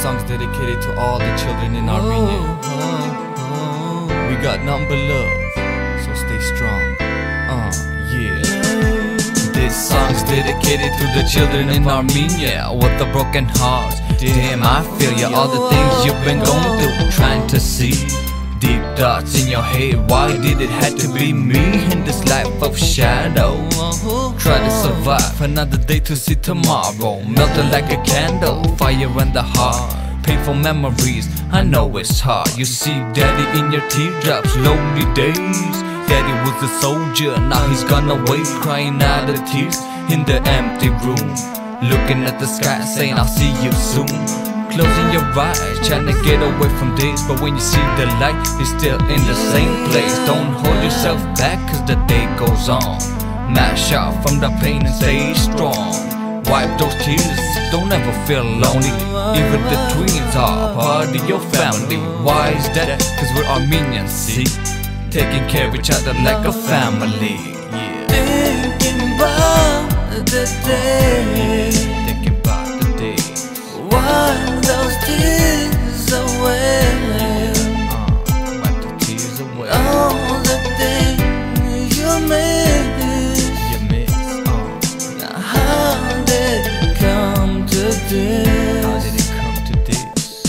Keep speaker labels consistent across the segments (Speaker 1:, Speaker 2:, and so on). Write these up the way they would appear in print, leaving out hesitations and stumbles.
Speaker 1: song's dedicated to all the children in Armenia. We got nothing but love, so stay strong. Yeah. This song's dedicated to the children in Armenia with the broken hearts. Damn, I feel ya. All the things you've been going through, trying to see. Deep thoughts in your head, why did it have to be me in this life of shadow? Try to survive another day to see tomorrow, melting like a candle, fire in the heart. Painful memories, I know it's hard. You see daddy in your teardrops, lonely days. Daddy was a soldier, now he's gone away, crying out of tears in the empty room, looking at the sky saying I'll see you soon. Closing your eyes, trying to get away from this, but when you see the light, you're still in the same place. Don't hold yourself back, cause the day goes on. Mash out from the pain and stay strong. Wipe those tears, don't ever feel lonely. Even the twins are part of your family. Why is that? Cause we're Armenians, see? Taking care of each other like a family. Yeah.
Speaker 2: Thinking about the day,
Speaker 1: thinking about the day.
Speaker 2: Wipe those tears away.
Speaker 1: Wipe the tears away.
Speaker 2: All the things you miss. Now how did it come to this?
Speaker 1: How did it come to this?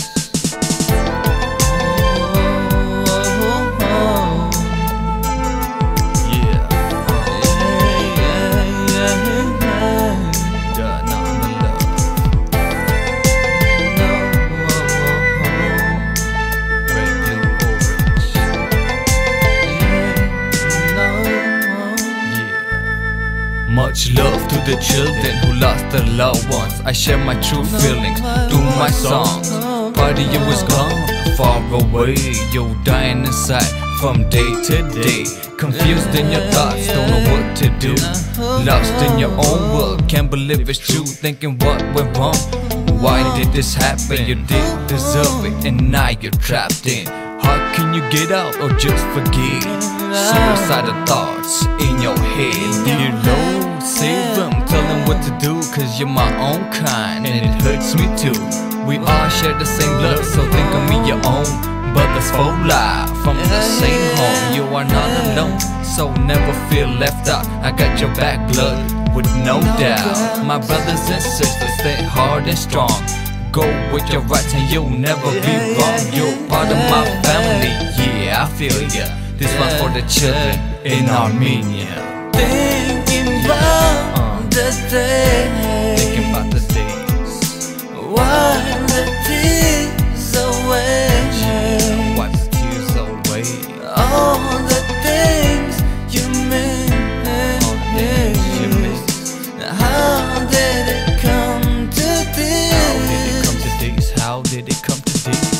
Speaker 1: Much love to the children who lost their loved ones. I share my true feelings through my songs. Part of you is gone, far away. You're dying inside from day to day. Confused in your thoughts, don't know what to do. Lost in your own world, can't believe it's true. Thinking what went wrong, why did this happen? You didn't deserve it and now you're trapped in. How can you get out or just forget? Suicidal thoughts in your head. Dear Lord, save them, tell them what to do, cause you're my own kind and it hurts me too. We all share the same blood, so think of me your own. Brothers for life, from the same home. You are not alone, so never feel left out. I got your back, blood, with no doubt. My brothers and sisters, stay hard and strong. Go with your rights and you'll never be wrong. You're part of my family, yeah, I feel ya. This one's for the children in Armenia.
Speaker 2: Thinking about the day,
Speaker 1: thinking about the days.
Speaker 2: Wipe the tears away.
Speaker 1: Wipe the tears away.
Speaker 2: All the things you miss.
Speaker 1: All the things you miss.
Speaker 2: How did it come to this?
Speaker 1: How did it come to this?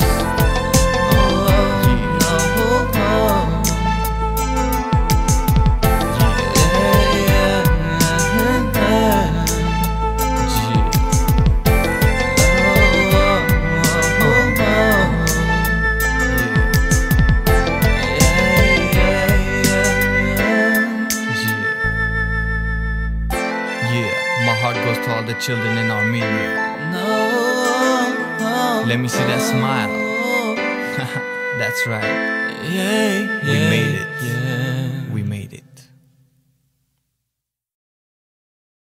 Speaker 1: My heart goes to all the children in Armenia. Let me see that smile. That's right. We made it. We